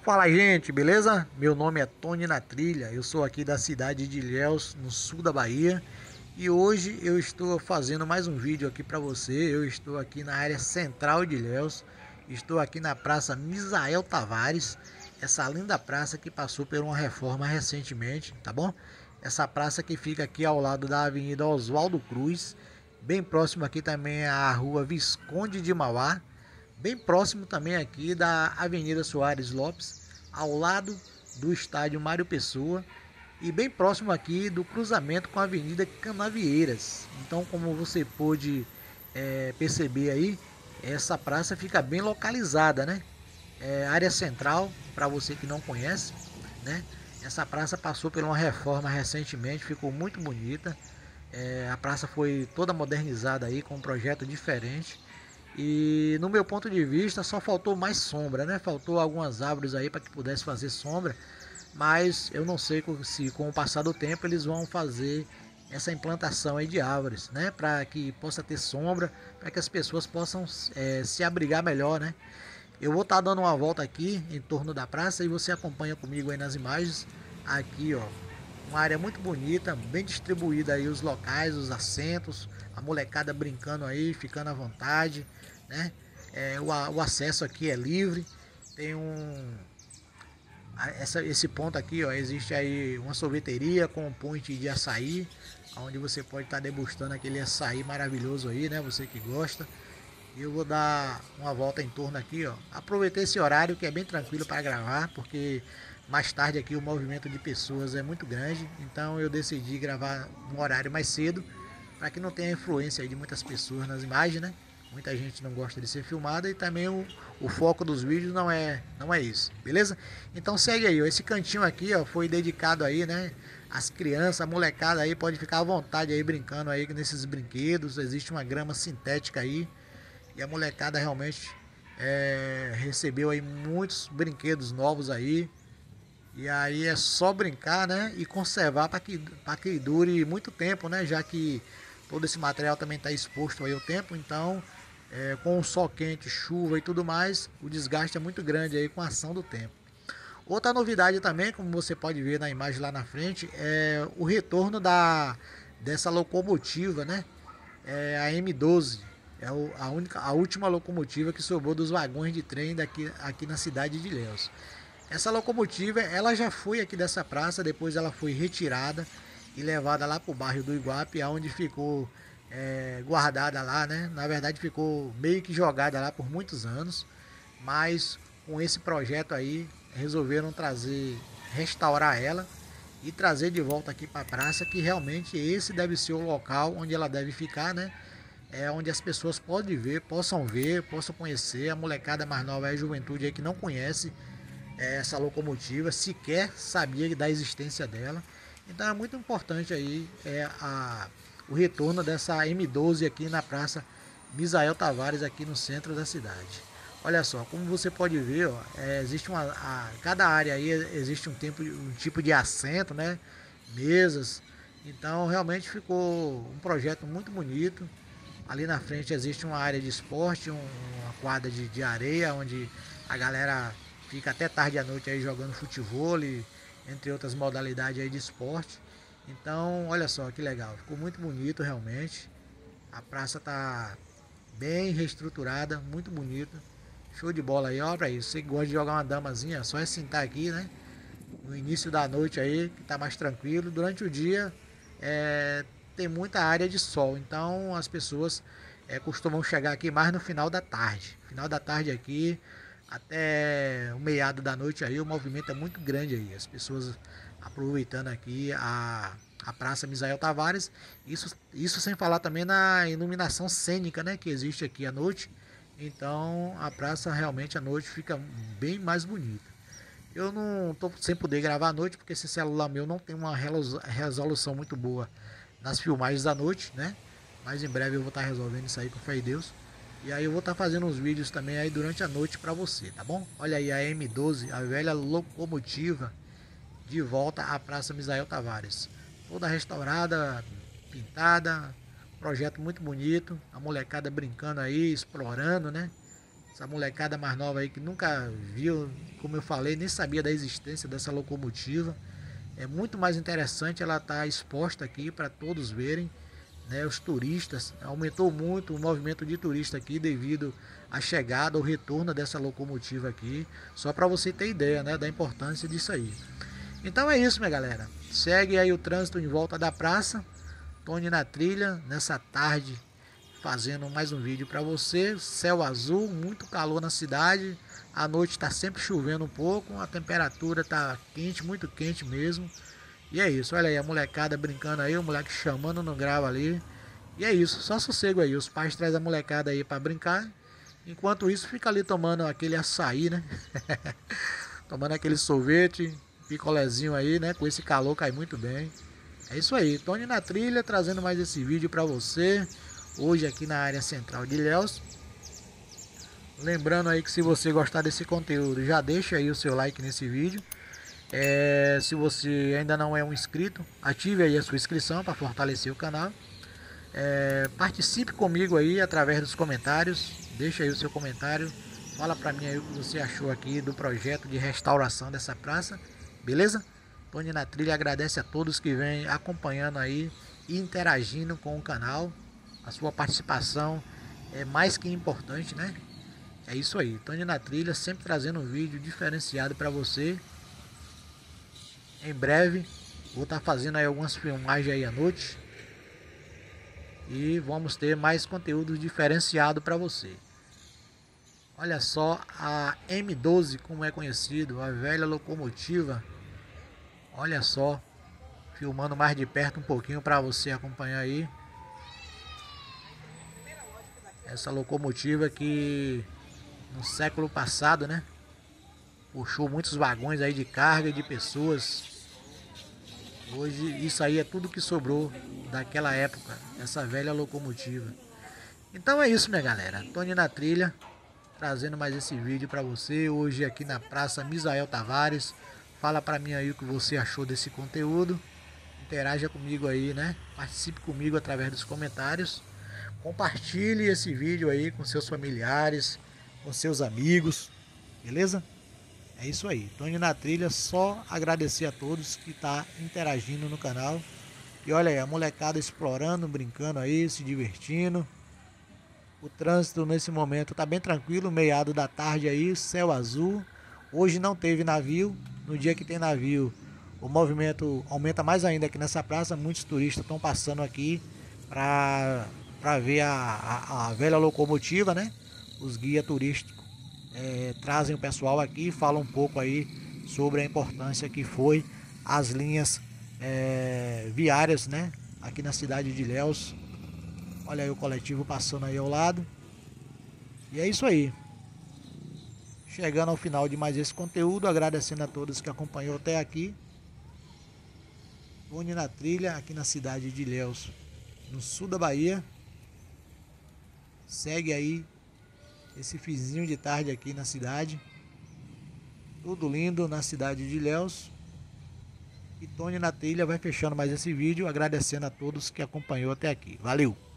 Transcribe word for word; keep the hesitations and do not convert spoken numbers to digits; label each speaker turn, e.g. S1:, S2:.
S1: Fala, gente, beleza? Meu nome é Tony na Trilha, eu sou aqui da cidade de Ilhéus, no sul da Bahia, e hoje eu estou fazendo mais um vídeo aqui para você. Eu estou aqui na área central de Ilhéus, estou aqui na Praça Misael Tavares, essa linda praça que passou por uma reforma recentemente, tá bom? Essa praça que fica aqui ao lado da Avenida Oswaldo Cruz, bem próximo aqui também à Rua Visconde de Mauá, bem próximo também aqui da Avenida Soares Lopes, ao lado do estádio Mário Pessoa e bem próximo aqui do cruzamento com a Avenida Canavieiras. Então, como você pôde é, perceber aí, essa praça fica bem localizada, né? É, área central, para você que não conhece, né? Essa praça passou por uma reforma recentemente, ficou muito bonita. É, a praça foi toda modernizada aí com um projeto diferente. E no meu ponto de vista só faltou mais sombra, né? Faltou algumas árvores aí para que pudesse fazer sombra, mas eu não sei se com o passar do tempo eles vão fazer essa implantação aí de árvores, né? Para que possa ter sombra, para que as pessoas possam é, se abrigar melhor, né? Eu vou estar tá dando uma volta aqui em torno da praça e você acompanha comigo aí nas imagens. Aqui, ó, uma área muito bonita, bem distribuída aí os locais, os assentos, a molecada brincando aí, ficando à vontade, né? É, o, o acesso aqui é livre, tem um essa, esse ponto aqui, ó, existe aí uma sorveteria com um point de açaí, onde você pode estar tá degustando aquele açaí maravilhoso aí, né? Você que gosta. E eu vou dar uma volta em torno aqui, ó. Aproveitei esse horário que é bem tranquilo para gravar, porque mais tarde aqui o movimento de pessoas é muito grande, então eu decidi gravar um horário mais cedo, para que não tenha influência aí de muitas pessoas nas imagens, né? Muita gente não gosta de ser filmada e também o, o foco dos vídeos não é, não é isso, beleza? Então segue aí, ó. Esse cantinho aqui, ó, foi dedicado aí, né? As crianças, a molecada aí pode ficar à vontade aí brincando aí nesses brinquedos. Existe uma grama sintética aí e a molecada realmente é, recebeu aí muitos brinquedos novos aí. E aí é só brincar, né? E conservar para que, para que dure muito tempo, né? Já que todo esse material também está exposto aí ao tempo. Então, é, com o sol quente, chuva e tudo mais, o desgaste é muito grande aí com a ação do tempo. Outra novidade também, como você pode ver na imagem lá na frente, é o retorno da, dessa locomotiva, né? É a M doze. É a, única, a última locomotiva que sobrou dos vagões de trem daqui, aqui na cidade de Ilhéus. Essa locomotiva, ela já foi aqui dessa praça, depois ela foi retirada e levada lá para o bairro do Iguape, onde ficou é, guardada lá, né? Na verdade ficou meio que jogada lá por muitos anos, mas com esse projeto aí resolveram trazer, restaurar ela e trazer de volta aqui para a praça, que realmente esse deve ser o local onde ela deve ficar, né? É onde as pessoas podem ver, possam ver, possam conhecer. A molecada mais nova, a juventude aí que não conhece essa locomotiva, sequer sabia da existência dela. Então é muito importante aí é, a, o retorno dessa M doze aqui na Praça Misael Tavares, aqui no centro da cidade. Olha só, como você pode ver, ó, é, existe uma, a, cada área aí existe um, tempo, um tipo de assento, né? Mesas. Então realmente ficou um projeto muito bonito. Ali na frente existe uma área de esporte, um, uma quadra de, de areia, onde a galera fica até tarde à noite aí jogando futebol, entre outras modalidades aí de esporte. Então, olha só que legal, ficou muito bonito realmente. A praça tá bem reestruturada, muito bonita. Show de bola aí, ó, pra isso. Você que gosta de jogar uma damazinha, só é sentar aqui, né? No início da noite aí, que tá mais tranquilo. Durante o dia, é, tem muita área de sol, então as pessoas é, costumam chegar aqui mais no final da tarde. Final da tarde aqui, até o meado da noite aí, o movimento é muito grande aí. As pessoas aproveitando aqui a, a Praça Misael Tavares. Isso, isso sem falar também na iluminação cênica, né, que existe aqui à noite. Então a praça realmente à noite fica bem mais bonita. Eu não tô sem poder gravar à noite porque esse celular meu não tem uma resolução muito boa nas filmagens da noite, né? Mas em breve eu vou estar resolvendo isso aí com fé em Deus. E aí eu vou estar fazendo uns vídeos também aí durante a noite para você, tá bom? Olha aí a M doze, a velha locomotiva, de volta à Praça Misael Tavares. Toda restaurada, pintada, projeto muito bonito, a molecada brincando aí, explorando, né? Essa molecada mais nova aí que nunca viu, como eu falei, nem sabia da existência dessa locomotiva. É muito mais interessante ela estar exposta aqui para todos verem, né? Os turistas, aumentou muito o movimento de turista aqui devido à chegada ou retorno dessa locomotiva aqui. Só para você ter ideia, né, da importância disso aí. Então é isso, minha galera. Segue aí o trânsito em volta da praça. Tony na trilha, nessa tarde, fazendo mais um vídeo para você. Céu azul, muito calor na cidade. À noite está sempre chovendo um pouco. A temperatura está quente, muito quente mesmo. E é isso, olha aí a molecada brincando aí. O moleque chamando no grau ali. E é isso, só sossego aí. Os pais trazem a molecada aí para brincar. Enquanto isso, fica ali tomando aquele açaí, né? Tomando aquele sorvete, picolézinho aí, né? Com esse calor cai muito bem. É isso aí, Tony na trilha, trazendo mais esse vídeo para você. Hoje aqui na área central de Ilhéus. Lembrando aí que se você gostar desse conteúdo, já deixa aí o seu like nesse vídeo. É, se você ainda não é um inscrito, ative aí a sua inscrição para fortalecer o canal. É, participe comigo aí através dos comentários. Deixa aí o seu comentário. Fala para mim aí o que você achou aqui do projeto de restauração dessa praça. Beleza? Tony na trilha agradece a todos que vêm acompanhando aí e interagindo com o canal. A sua participação é mais que importante, né? É isso aí, Tony na trilha, sempre trazendo um vídeo diferenciado para você. Em breve vou estar fazendo aí algumas filmagens aí à noite e vamos ter mais conteúdo diferenciado para você. Olha só a M doze, como é conhecido, a velha locomotiva. Olha só, filmando mais de perto um pouquinho para você acompanhar aí. Essa locomotiva que no século passado, né, puxou muitos vagões aí de carga e de pessoas. Hoje isso aí é tudo que sobrou daquela época, essa velha locomotiva. Então é isso, minha galera. Tony na trilha, trazendo mais esse vídeo para você. Hoje aqui na Praça Misael Tavares. Fala para mim aí o que você achou desse conteúdo. Interaja comigo aí, né? Participe comigo através dos comentários. Compartilhe esse vídeo aí com seus familiares, com seus amigos, beleza? É isso aí, Tony na trilha, só agradecer a todos que tá interagindo no canal. E olha aí, a molecada explorando, brincando aí, se divertindo. O trânsito nesse momento tá bem tranquilo, meado da tarde aí, céu azul. Hoje não teve navio, no dia que tem navio o movimento aumenta mais ainda aqui nessa praça. Muitos turistas estão passando aqui para para ver a, a, a velha locomotiva, né? Os guias turísticos é, trazem o pessoal aqui e falam um pouco aí sobre a importância que foi as linhas é, viárias, né? Aqui na cidade de Ilhéus. Olha aí o coletivo passando aí ao lado. E é isso aí. Chegando ao final de mais esse conteúdo, agradecendo a todos que acompanhou até aqui. Tony na trilha aqui na cidade de Ilhéus, no sul da Bahia. Segue aí esse finzinho de tarde aqui na cidade. Tudo lindo na cidade de Ilhéus. E Tony na trilha vai fechando mais esse vídeo, agradecendo a todos que acompanhou até aqui. Valeu!